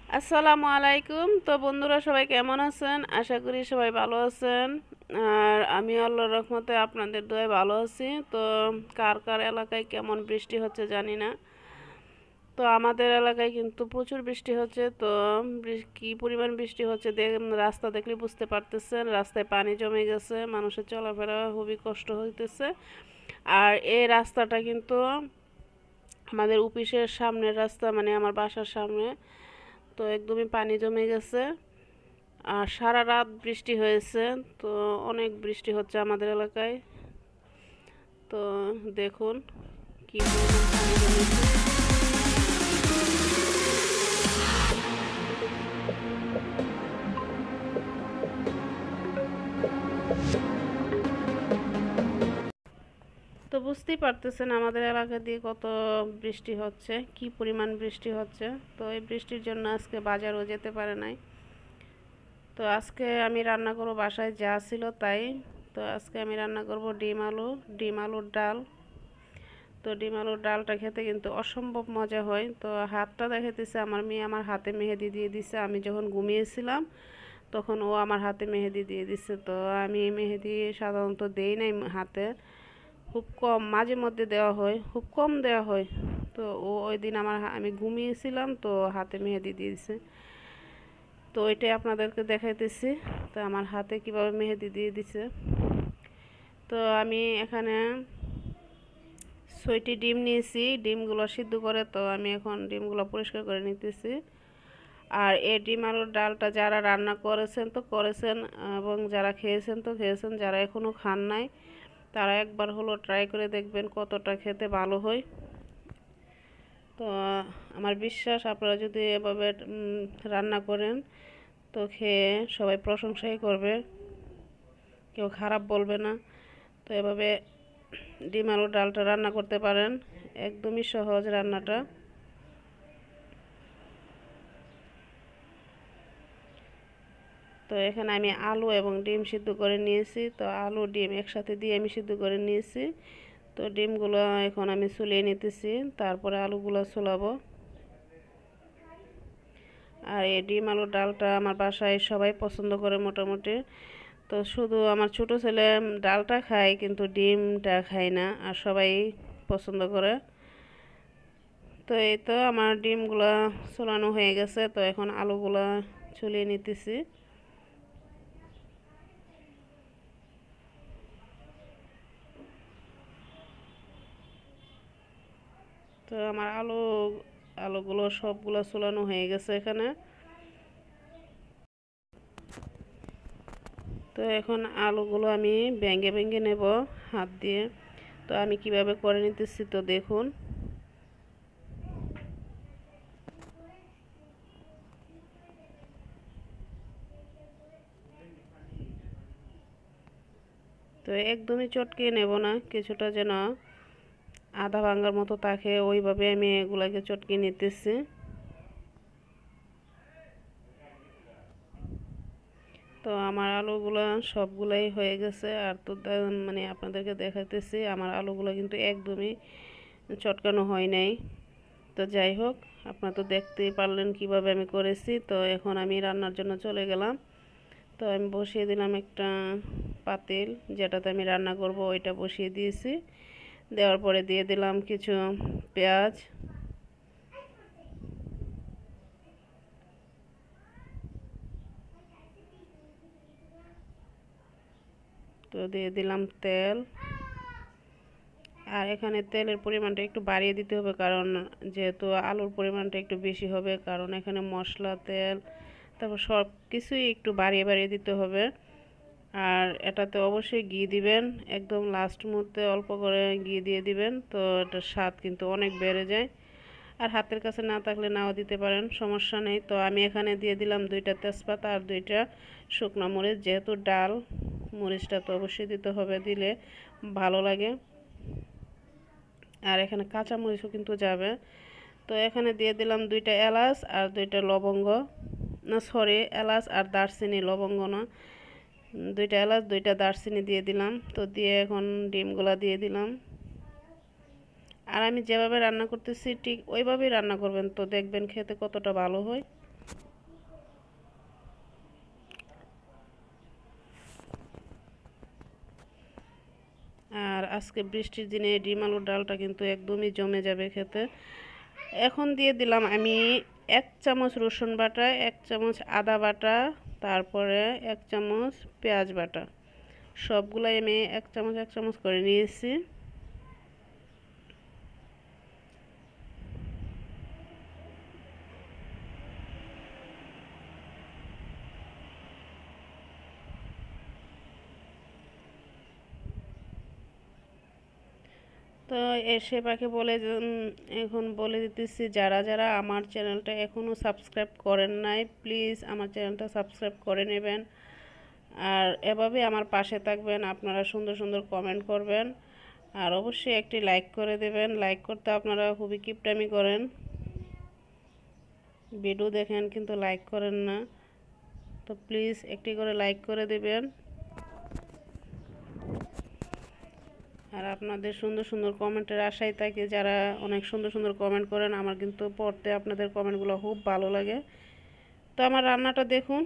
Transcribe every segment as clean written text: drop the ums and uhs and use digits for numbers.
আসসালামু আলাইকুম। তো বন্ধুরা সবাই কেমন আছেন? আশা করি সবাই ভালো আছেন। আর আমি আল্লাহর রহমতে আপনাদের দোয়ায় ভালো আছি। তো কার কার এলাকায় কেমন বৃষ্টি হচ্ছে জানি না। তো আমাদের এলাকায় কিন্তু প্রচুর বৃষ্টি হচ্ছে। তো কি পরিমাণ বৃষ্টি হচ্ছে রাস্তা দেখলে বুঝতে পারতেছেন। রাস্তায় পানি জমে গেছে, মানুষের চলাফেরা খুবই কষ্ট হইতেছে। আর এই রাস্তাটা কিন্তু আমাদের অফিসের সামনের রাস্তা, মানে আমার বাসার সামনে। তো একদমই পানি জমে গেছে। আর সারা রাত বৃষ্টি হয়েছে। তো অনেক বৃষ্টি হচ্ছে আমাদের এলাকায়। তো দেখুন কি পরিমাণ পানি জমেছে। তো বুঝতেই পারতেছেন আমাদের এলাকা দিয়ে কত বৃষ্টি হচ্ছে, কি পরিমাণ বৃষ্টি হচ্ছে। তো এই বৃষ্টির জন্য আজকে বাজারও যেতে পারে নাই। তো আজকে আমি রান্না করব বাসায় যা ছিল তাই। তো আজকে আমি রান্না করব ডিম আলুর ডাল। তো ডিম আলুর ডালটা খেতে কিন্তু অসম্ভব মজা হয়। তো হাতটা দেখাইতেছে আমার মেয়ে, আমার হাতে মেহেদি দিয়ে দিছে। আমি যখন ঘুমিয়েছিলাম তখন ও আমার হাতে মেহেদি দিয়ে দিছে। তো আমি মেহেদি সাধারণত দেই নাই হাতে, খুব কম, মাঝে মধ্যে দেওয়া হয়, খুব কম দেওয়া হয়। তো ও ওই দিন আমি ঘুমিয়েছিলাম তো হাতে মেহেদি দিয়ে দিছে। তো ওইটাই আপনাদেরকে দেখাইতেছি। তো আমার হাতে কিভাবে মেহেদি দিয়ে দিছে। তো আমি এখানে 6টি ডিম নিয়েছি, ডিমগুলো সিদ্ধ করে। তো আমি এখন ডিমগুলো পরিষ্কার করে নিতেছি। আর এই ডিম আলুর ডালটা যারা রান্না করেছেন তো করেছেন, এবং যারা খেয়েছেন তো খেয়েছেন, যারা এখনও খান নাই তারা একবার হলো ট্রাই করে দেখবেন কতটা খেতে ভালো হয়। তো আমার বিশ্বাস আপনারা যদি এভাবে রান্না করেন তো খেয়ে সবাই প্রশংসাই করবে, কেউ খারাপ বলবে না। তো এভাবে ডিম আলুর ডালটা রান্না করতে পারেন, একদমই সহজ রান্নাটা। তো এখানে আমি আলু এবং ডিম সিদ্ধ করে নিয়েছি। তো আলু ডিম একসাথে দিয়ে আমি সিদ্ধ করে নিয়েছি। তো ডিমগুলো এখন আমি ছুলিয়ে নিতেছি, তারপরে আলুগুলো ছুলাবো। আর এই ডিম আলুর ডালটা আমার বাসায় সবাই পছন্দ করে মোটামুটি। তো শুধু আমার ছোট ছেলে ডালটা খায় কিন্তু ডিমটা খায় না, আর সবাই পছন্দ করে। তো এই তো আমার ডিমগুলা ছুলানো হয়ে গেছে। তো এখন আলুগুলা ছুলিয়ে নিতেছি। তো আমার আলুগুলো সবগুলো ছুলানো হয়ে গেছে এখানে। তো এখন আলুগুলো আমি ভেঙে ভেঙে নেব হাত দিয়ে। তো আমি কিভাবে করে নিতেছি তো দেখুন। তো একদমই চটকে নেব না, কিছুটা যেন আধা ভাঙার মতো থাকে, ওইভাবে আমি এগুলাকে চটকে নিতেছি। তো আমার আলুগুলো সবগুলাই হয়ে গেছে। আর তো মানে আপনাদেরকে দেখাইতেছি আমার আলুগুলো কিন্তু একদমই চটকানো হয় নাই। তো যাই হোক, আপনারা তো দেখতেই পারলেন কিভাবে আমি করেছি। তো এখন আমি রান্নার জন্য চলে গেলাম। তো আমি বসিয়ে দিলাম একটা পাতিল, যেটাতে আমি রান্না করব ওইটা বসিয়ে দিয়েছি। দেওয়ার পরে দিয়ে দিলাম কিছু পেঁয়াজ। তো দিয়ে দিলাম তেল। আর এখানে তেলের পরিমাণটা একটু বাড়িয়ে দিতে হবে, কারণ যেহেতু আলুর পরিমাণটা একটু বেশি হবে, কারণ এখানে মশলা, তেল, তারপর সব কিছুই একটু বাড়িয়ে বাড়িয়ে দিতে হবে। আর এটাতে অবশ্যই ঘি দিবেন, একদম লাস্ট মুহূর্তে অল্প করে ঘি দিয়ে দিবেন। তো এটার স্বাদ কিন্তু অনেক বেড়ে যায়। আর হাতের কাছে না থাকলে নাও দিতে পারেন, সমস্যা নেই। তো আমি এখানে দিয়ে দিলাম 2টা তেজপাতা আর 2টা শুকনো মরিচ, যেহেতু ডাল, মরিচটা তো অবশ্যই দিতে হবে, দিলে ভালো লাগে। আর এখানে কাঁচা মরিচও কিন্তু যাবে। তো এখানে দিয়ে দিলাম 2টা এলাচ আর 2টা লবঙ্গ, না সরি, এলাচ আর দারচিনি, লবঙ্গ না। 2টা এলাচ 2টা দারচিনি দিয়ে দিলাম। তো দিয়ে এখন ডিমগুলা দিয়ে দিলাম। আর আমি যেভাবে রান্না করতেছি ঠিক ওইভাবেই রান্না করবেন, তো দেখবেন খেতে কতটা ভালো হয়। আর আজকে বৃষ্টির দিনে ডিম আলুর ডালটা কিন্তু একদমই জমে যাবে খেতে। এখন দিয়ে দিলাম আমি 1 চামচ রসুন বাটা, 1 চামচ আদা বাটা, তারপরে 1 চামচ পেঁয়াজ বাটা। সবগুলাই আমি 1 চামচ 1 চামচ করে নিয়েছি। তো এসে পাখি বলে এখন বলে দিতেছি, যারা যারা আমার চ্যানেলটা এখনও সাবস্ক্রাইব করেন নাই প্লিজ আমার চ্যানেলটা সাবস্ক্রাইব করে নেবেন। আর এভাবে আমার পাশে থাকবেন, আপনারা সুন্দর সুন্দর কমেন্ট করবেন আর অবশ্যই একটি লাইক করে দেবেন। লাইক করতে আপনারা খুবই কিপটামি করেন, ভিডিও দেখেন কিন্তু লাইক করেন না। তো প্লিজ একটি করে লাইক করে দেবেন। আর আপনাদের সুন্দর সুন্দর কমেন্টের আশায় থাকি, যারা অনেক সুন্দর সুন্দর কমেন্ট করেন আমার কিন্তু পড়তে আপনাদের কমেন্টগুলো খুব ভালো লাগে। তো আমার রান্নাটা দেখুন।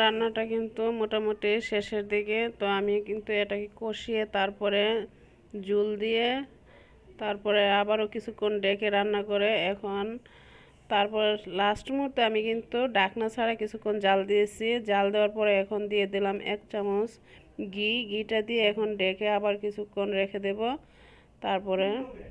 রান্নাটা কিন্তু মোটামুটি শেষের দিকে। তো আমি কিন্তু এটাকে কষিয়ে তারপরে ঝোল দিয়ে তারপরে আবারও কিছুক্ষণ ডেকে রান্না করে এখন তারপর লাস্ট মুহূর্তে আমি কিন্তু ঢাকনা ছাড়া কিছুক্ষণ জাল দিয়েছি। জাল দেওয়ার পরে এখন দিয়ে দিলাম 1 চামচ ঘিটা দিয়ে এখন ডেকে আবার কিছুক্ষণ রেখে দেব। তারপরে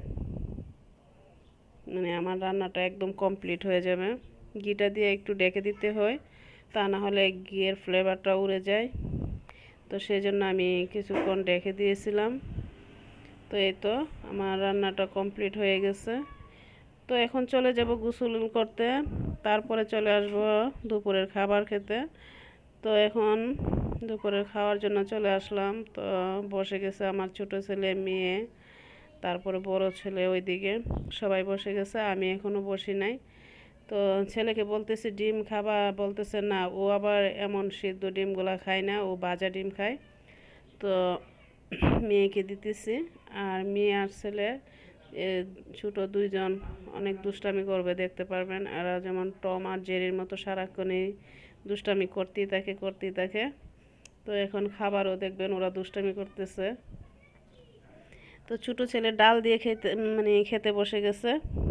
মানে আমার রান্নাটা একদম কমপ্লিট হয়ে যাবে। ঘিটা দিয়ে একটু ডেকে দিতে হয়, তা না হলে ঘিয়ের ফ্লেভারটা উড়ে যায়। তো সেই জন্য আমি কিছুক্ষণ ডেকে দিয়েছিলাম। তো এই তো আমার রান্নাটা কমপ্লিট হয়ে গেছে। তো এখন চলে যাব গোসল করতে, তারপরে চলে আসব দুপুরের খাবার খেতে। তো এখন দুপুরের খাওয়ার জন্য চলে আসলাম। তো বসে গেছে আমার ছোট ছেলে, মেয়ে, তারপরে বড় ছেলে, ওইদিকে সবাই বসে গেছে, আমি এখনও বসি নাই। তো ছেলেকে বলতেছি ডিম খাবা, বলতেছে না, ও আবার এমন সিদ্ধ ডিমগুলা খায় না, ও ভাজা ডিম খায়। তো মেয়েকে দিতেছি। আর মেয়ে আর ছেলে ছোট দুইজন অনেক দুষ্টামি করবে, দেখতে পারবেন। আর যেমন টম আর জেরির মতো সারাক্ষণই দুষ্টামি করতেই থাকে। তো এখন খাবারও দেখবেন ওরা দুষ্টামি করতেছে। তো ছোট ছেলে ডাল দিয়ে খেতে বসে গেছে,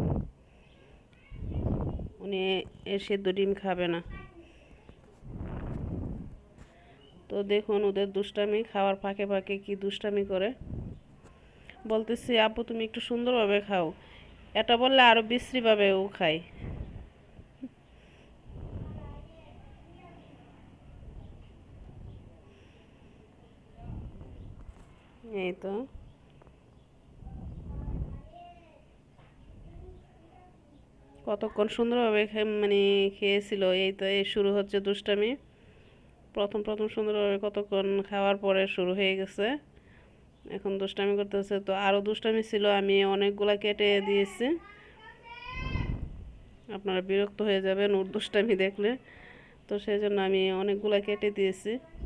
উনি সেদ্ধ ডিম খাবে না। তো দেখুন ওদের দুষ্টামি, খাওয়ার ফাঁকে ফাঁকে কি দুষ্টামি করে। বলতেছি আপু তুমি একটু সুন্দরভাবে খাও, এটা বললে আরো বিশ্রীভাবে ও খায়। এই তো কতক্ষণ সুন্দরভাবে খেয়েছিল। এই তো এই শুরু হচ্ছে দুষ্টামি। প্রথম প্রথম সুন্দরভাবে কতক্ষণ খাওয়ার পরে শুরু হয়ে গেছে, এখন দুষ্টামি করতেছে। তো আরও দুষ্টামি ছিল, আমি অনেকগুলা কেটে দিয়েছি। আপনারা বিরক্ত হয়ে যাবেন ওর দুষ্টামি দেখলে, তো সেই জন্য আমি অনেকগুলা কেটে দিয়েছি।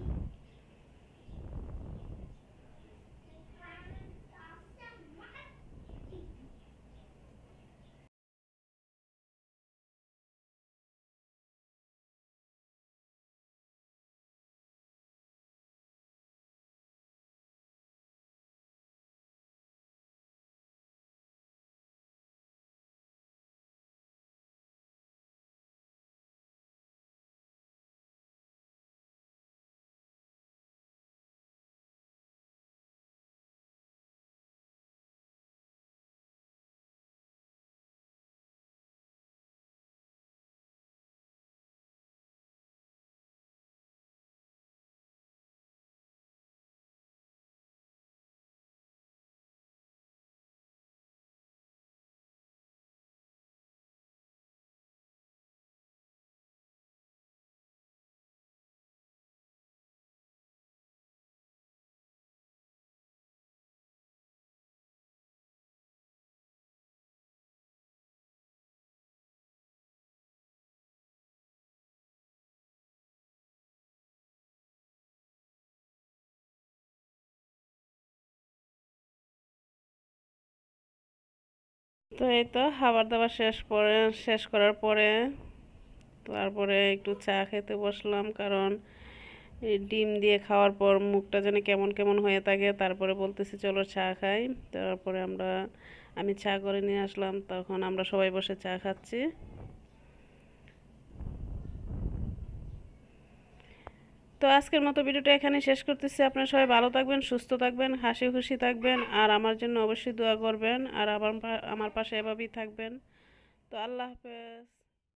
তো এই তো খাবার দাবার শেষ করার পরে তারপরে একটু চা খেতে বসলাম, কারণ এই ডিম দিয়ে খাওয়ার পর মুখটা যেন কেমন কেমন হয়ে থাকে। তারপরে বলতেছি চলো চা খাই। তারপরে আমি চা করে নিয়ে আসলাম, তখন আমরা সবাই বসে চা খাচ্ছি। তো আজকের মতো ভিডিওটা এখানে শেষ করতেছি। আপনারা সবাই ভালো থাকবেন, সুস্থ থাকবেন, হাসি খুশি থাকবেন, আর আমার জন্য অবশ্যই দোয়া করবেন, আর আমার পাশে এভাবেই থাকবেন। তো আল্লাহ হাফেজ।